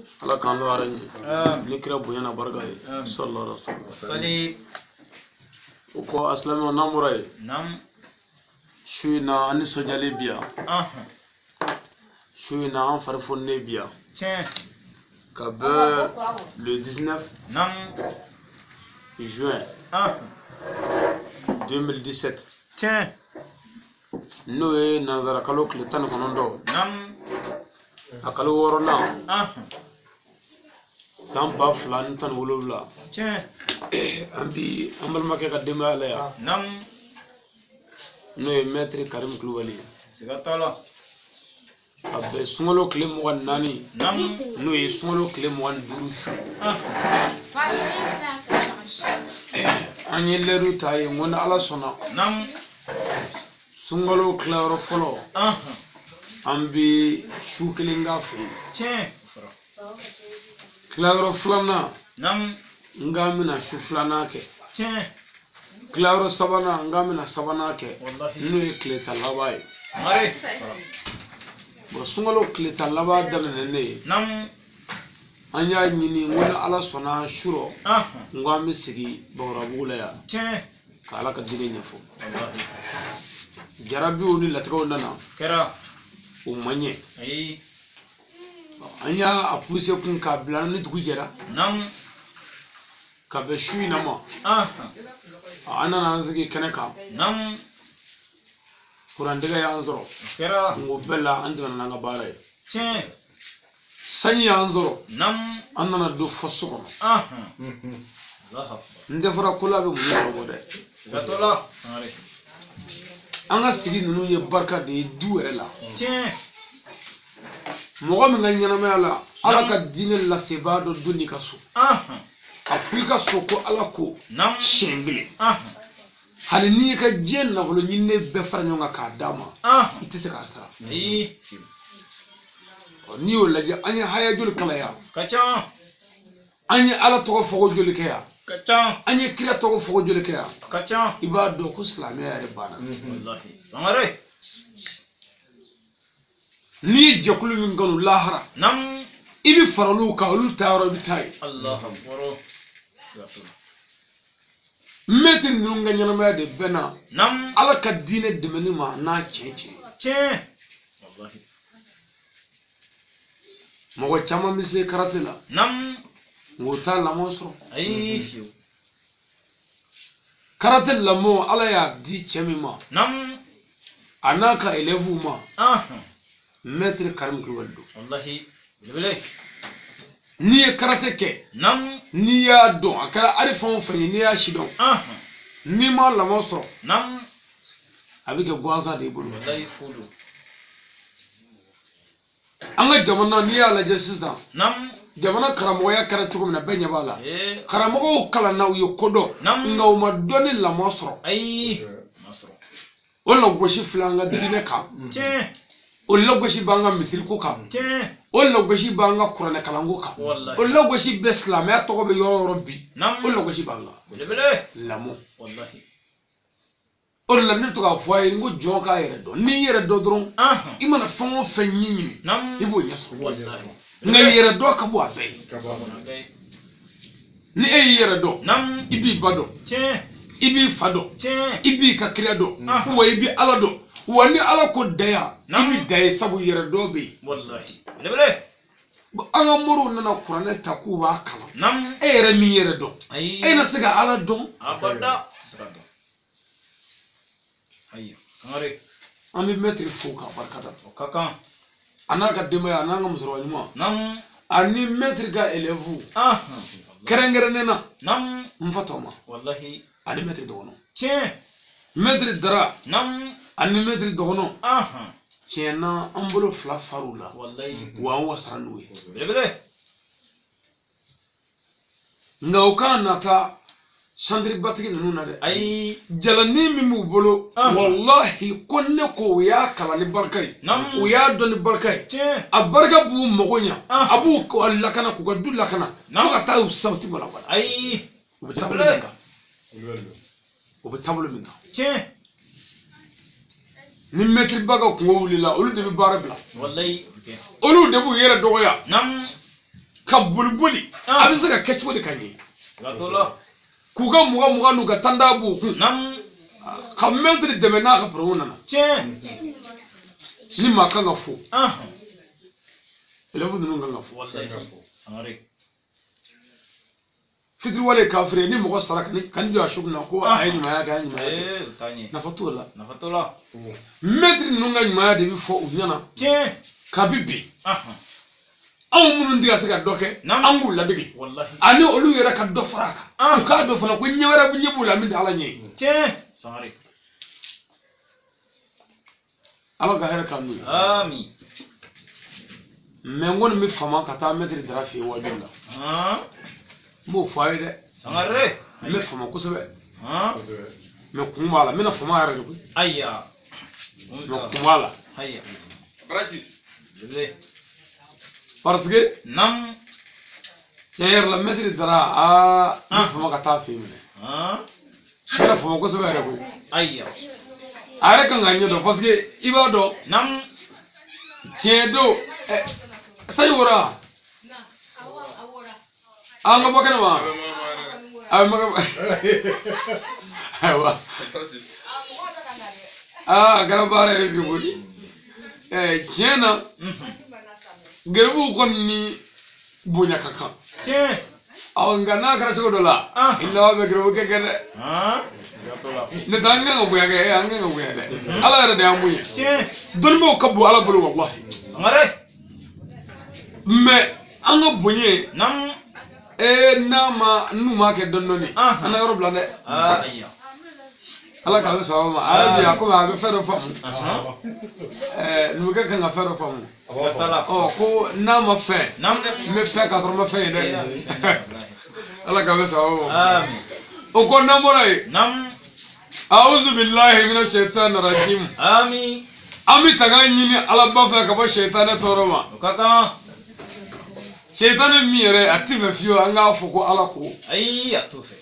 ala kan lo arani ni kira bonyana barka sallallahu alaihi wasallam ko aslama namurai nam shuina ani sojale biya shuina an farfonne biya tiens kabe le 19 nam juin 2017 tiens noe nazara kalo kile tan konondo nam akalo worona samba flan tan wolowla tiens ambi ambal make ka demala ya nam noe maître Karim Koulibaly sigatala abbe sungolo kile mo nani nam noe sungolo kile mo duru anyi leru tayi ngona ala sona nam sungolo klaro folo ambi shukelinga fi tiens klaro flana nam ngamina shuflana ke tiens klaro sabana ngamina sabana ke wallahi noe kleta labai mare bo sungolo kleta laba damene nam anya nyini ngona ala sona shuro ngami sigi bawra bugula ya tiens kala ka dine nyafo wallahi jarabi oni latko nana kera umanye ay anya apuse kun ka blan ni dugu jera nam ka be shui nama ana na zigi kanaka nam kuran diga ya anzoro kera ngo bella andina na nga bare tiens sanyi ya anzoro nam anana do fosuko Allah ndefara kula be mu yoro de sigatala sare anga sigi nunu ye barka de duwere la tiens mogo mi nganyana me ala ka dine la seba do duni kaso apika soko ala ko nam shengile hali ni ka jen na bolo nyinne be fara nyonga ka dama itese ka sara ay ni o laje anya haya jul kala ya kacha anya ala to fogo jul ke ya kacha anya kira to fogo jul ke ya kacha iba do ku islamiya ya bana wallahi sare ni jakulu min ganu lahara nam ibi faralu ka ulu tayaro bitai Allah akbar sigatala metri nunu nganyana me de bena nam ala ka dine de menima na cheche tiens wallahi mogo chama mi se karate la nam ngota la monsro ay fiu karate la mo ala ya di chemi ma nam anaka elevu ma maître Karim Koulibaly wallahi lebele ni ye karate ke nam ni ya don akara arifon fanye ni ya shidon ni ma la monsro nam avec gwaza de bulu wallahi fudu anga jamana ni ya la justice nam jamana karamo ya karate ko na benya bala karamo kala na yo kodo ngawma doni la monsro ay masro wala goshi flanga dine ka tiens wala goshi banga misiri ko ka tiens wala goshi banga qur'an kalango ka wala goshi be islam ya to be yoro robbi wala goshi banga lebele lamo wallahi wala ne to ka foye ngo jonka yere do ni yere do dron imana fongo fanyinyi nam ibo nyaso wallahi ngal yere do ka bo abe ni e yere do nam ibi bado tiens ibi fado tiens ibi ka kredo wa ibi alado wani ala ko daya ibi daya sabu yere do be wallahi lebele anga muru nana qur'an ta ku ba kala nam e yere mi yere do ay e na siga ala don abada tisrado ay sare ami metri fo ka barkada kaka anaka demaya ananga musoro nyuma nam ani metri ga elevu kerengere nena nam mfatoma wallahi ani metri dono tiens metri dara nam ani metri dono tiena ambolo fla farula wallahi wa wasranuwe lebele ngawkana nata sandri batigi nunu na de ay jalani mimu bolo wallahi konne ko ya kala ni barkay o ya doni barkay a barka bu mogonya abu ko Allah kana ku gaddu la kana fuka ta sauti mala wala ay o be tablo minna tiens ni metri baga ko wuli la olu de be bara bla wallahi olu de bu yere dogoya nam kabulbuli abisa ka kecho de kanye sigatola kuga muga nuga tanda buku nam kammentri de mena ka prona na ni makanga fu elevu nunga ngafu wallahi sangare fitri wale kafire ni mugo saraka ni kan jo ashugna ko ayi ma ga ni ma utanye na fatola metri nunga ni ma de bi fo unyana kabibi aw munun diga sega doke angul la digi wallahi ani olu yera ka do faraka ka do fana ko nyewara bu nyebula min ala nyi sangare ala ga hera kanu amin mengon mi fama kata metri drafi wajula mo faide sangare me fama kusebe me kumala mina fama ara ko ayya me kumala hayya barati le parce que nam cher la metri dra me fama kata fi mine shera fama kusebe ara ko ayya ara kan ganyo do parce que ibado nam chedo sayura anga bakana ma aywa garabare bi budi jena gerbu konni bunya kaka awanga na kara to dola illa be gerbu kekede sigatola ne tanga ngobuya ge anga ngobuya de ala ra de amunya donbo kabu ala bulu wallahi sangare me anga bunye nam nama numa ke donnoni ana yoro blande ayya ala ka so ma ala ya ko ba fero fam nuka kan fero fam sigatola ko nama fe nam me fe ka so ma fe de ala ka so amin o ko namorai nam a'udhu billahi minash shaitanir rajim amin ami taganyini ala ba fa ka ba shaitana toroma kaka shaitan mi yere ative fio anga foko ala ko ayya tufe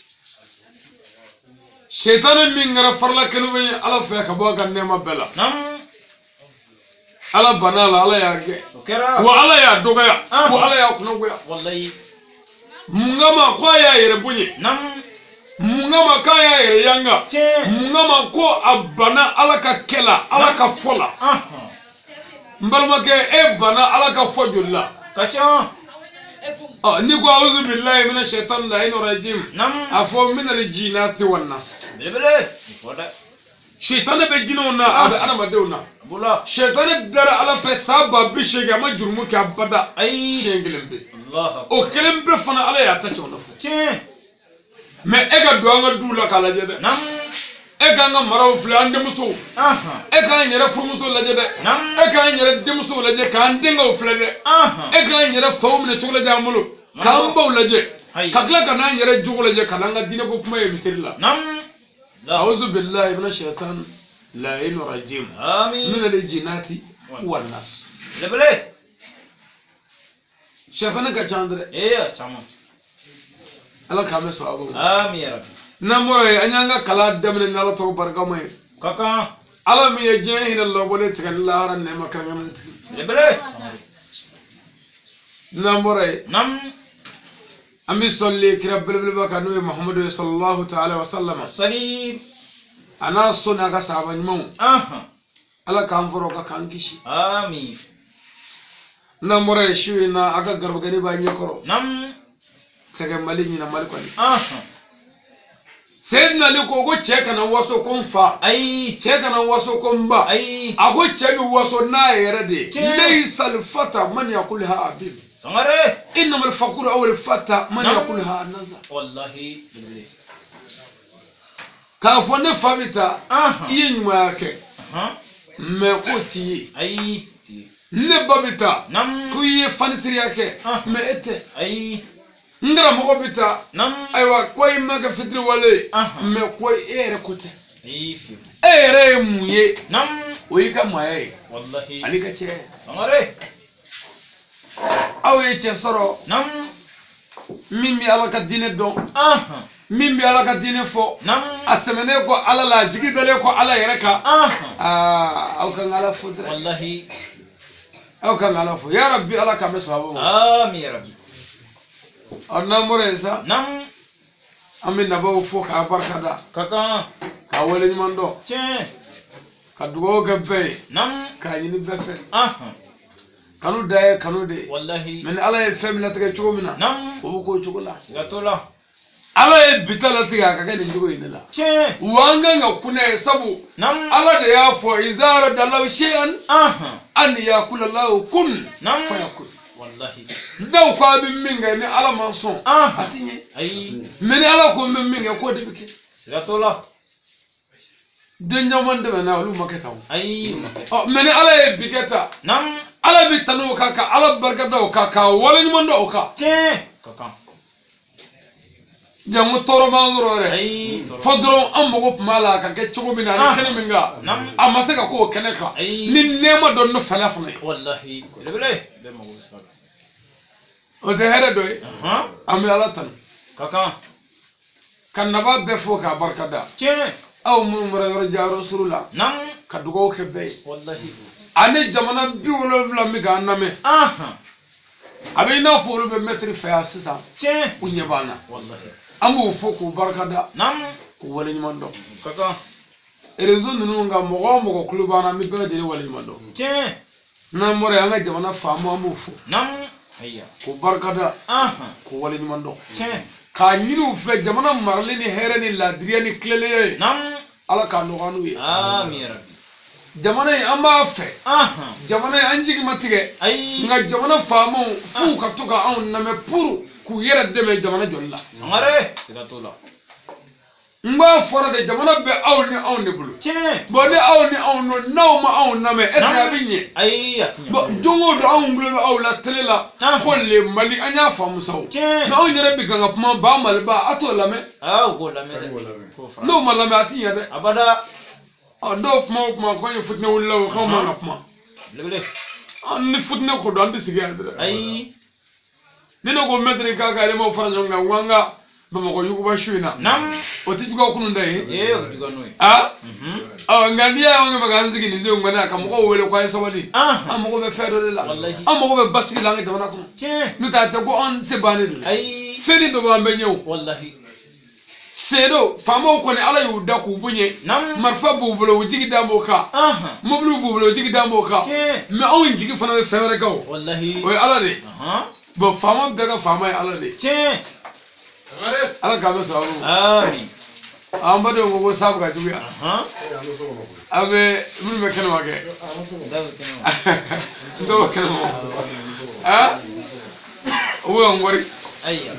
shaitan mi ngara farla kanu be ala fa ka bo ganne ma bela nam ala banala ala ya ge okera wa ala ya dogaya wa ala ya kuno goya wallahi mungama kwa ya yere bunye nam mungama ka ya yere yanga mungama ko abana ala ka kela ala ka fola mbalma ke e bana ala ka fojulla kacha ni ko auzu billahi minash shaitanir rajim nam afo min aljinati wan nas bele foda shaitan be jino na adama deuna bula shaitan dara ala fa saba bi shege ma jurmu ka bada ay shengelembe allah o kelembe fana ala ya ta chono fu me ega do anga dula kala jede nam ega nga maraw flande muso ega nyere furmuso la jede nam ega nyere demuso la jede kan denga flade ega nyere fawmne tugla jamulu kan baw la je kakla kana nyere jugula je kalanga dine ko kuma e mitirla nam a'udhu billahi minash shaitan la'in rajim amin min aljinati wan nas bele shaitan ka chandre chama ala kame so abu amin ya rabbi namoro anyanga kala demne nala to barka may kaka ala mi ye jene hina lo bole tikan la haran ne makran bele namoro nam ami solli kirabbil bil bakanu muhammadu sallallahu ta'ala wa sallam salim ana sona ka saban mu ala kan foro ka kan kishi amin namoro shiwina aga garba gani ba nyekoro nam sege malini na malikoni sayyidina ali ko cheka na waso kon fa ay cheka na waso kon ba ay ago chebi waso na yere de laysa al fata man yaqulha abid sangare inma al faqru aw al fata man yaqulha nazar wallahi bele ka fone famita yinwa ke me ko ti ay ti ne babita nam ku ye fanisiri yake me ete ay ngara mo bita nam aywa koy maga fitri wale me koy ere kote ay fi ere muye nam oyi ka maye wallahi ali ka che sangare aw ye che soro nam mimmi ala ka dine don mimmi ala ka dine fo nam asemene ko ala la jigi dale ko ala yere ka aw kan ala fudre wallahi أو كان على فو يا ربي الله كم سببه آمين يا ربي أنا مريسا نعم أمين نبأ فوق أبارك دا كاكا كأولي مندو تين كدوغو كبي نعم كأني بفس كانوا داي والله من الله يفهم لا تكشوا منا نعم وبكو شغلا سيغاتولا الله يبتلا تيجا كأني نجوا ينلا تين وانغا كنا سبو نعم الله ده يافو إذا رد الله شيئا أن يأكل الله كن نعم فيأكل والله داو قابل منغا إن الله منصون أتيني أي من الله كون منغا كود بك سيغاتولا دنيا من دمنا ولو مكتاو أي من الله يبكتا نعم الله بيتنو كاكا الله بركة كاكا ولا من دو كا تين كاكا jamu toro manzuro re أي fodro ambo mala ka ke chugo mina ni kene minga نعم amase ka ko kene ka ni nema don no fala fana والله لبلي بما هو ساكس o de hede doy ami ala tan كاكا kan naba be fo ka barkada تين aw mun mura yor jaro rasulullah نعم ka dugo ke be والله ane jamana bi wolo bla mi ga name abi na fo lo be metri fa sisa تين unya bana والله amu fo ko barkada نعم ko wala ni mando كاكا rezo nunu nga mogo klubana mi be de wala ni mando تين na more anga jamana famu amu fo نعم هيا ko barkada ko wala ni mando تين ka nyinu fe jamana marle ni here ni ladriya ni klele نعم ala ka no kanu ye آمين يا ربي jamana yi amma fe jamana yi anjigi matige أي nga jamana famu fu ka to ka on na me puru ku yera deme jamana jolla سمارة سيغاتولا ngba fora de jamana be aw ni bulu تين bo de aw no naw ma aw na me esa binye أي ياتني bo jongo do aw ngulu be aw la telela kolle mali anya famu saw تين na on yere bi kan puma ba mal ba ato la me ولا مدى كفر no mal la me atinya de أبدا do puma ko ye futne wulla ko ma na puma لبلي ni futne ko do andi sigi adre أي nino go medre ka ga le mo faranjo nga wanga ba mo ko yugo ba shuina نعم o ti jugo kunu ndai إيه وتجانوي ngandi ya wanga ba ganzi ni nzo ngwana ka mo ko wele kwa sawali mo ko be fedo la mo ko be basili la ngata wana ko تين nu ta te ko on se bani أي seni do ba mbenyew والله sedo famo ko ne ala yu da ku bunye نعم marfa bubulo wujigi dambo ka moblu bubulo wujigi dambo ka تين me awin jigi fana be fere ka o والله ala de bo famo daga famo ala de تين ala ka be sawu آمين ambado ngo sabu ka juya abe mun be kana wage ndo kana mo wo ngori أي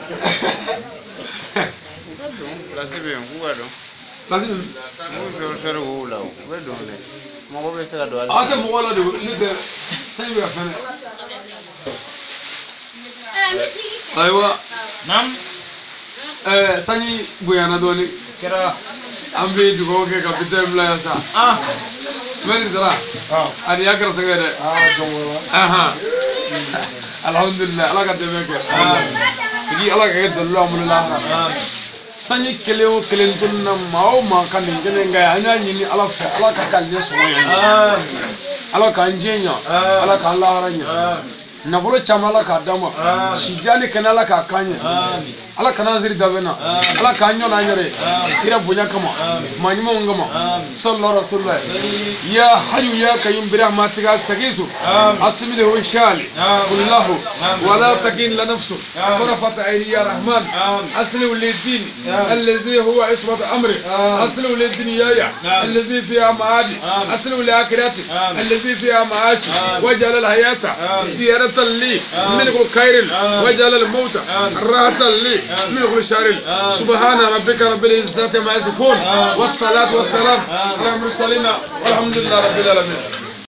Lasi be ngugado. lazim Mu fere wo la. We do le. Mo ko be se ga do ala. ate mo wala de ni de sai be fane aywa نعم sani buyana doni كرا ambe dugo ke ka bitem la sa men dara ari yakra sagade aha alhamdulillah ala ka debe ke sigi ala ka ke dollo amullah sani keleo kelentun na mawo ma kan ngene nga anya nyini ala fa ala ka kalle so ala ka njenya ala ka Allah haranya nabolo chamala ka dama shijani kana ala ka kanye ala kana ziri dabena ala ka nyo na nyore ira bunya kama manimo ngama sallallahu rasulullah ya hayyu ya kayyum bi rahmatika astaghithu asmini huwa shali kullahu wala takin la nafsu tarafat ayni ya rahman aslihu lid-din alladhi huwa isbat amri aslihu lid-dunya alladhi fiha ma'adi aslihu li-akhirati alladhi fiha ma'ashi waj'al al-hayata ziyaratan li min kulli khairin waj'al al-mauta rahatan li من كل شر سبحان ربك رب العزة ما يصفون والصلاة والسلام على المرسلين والحمد لله رب العالمين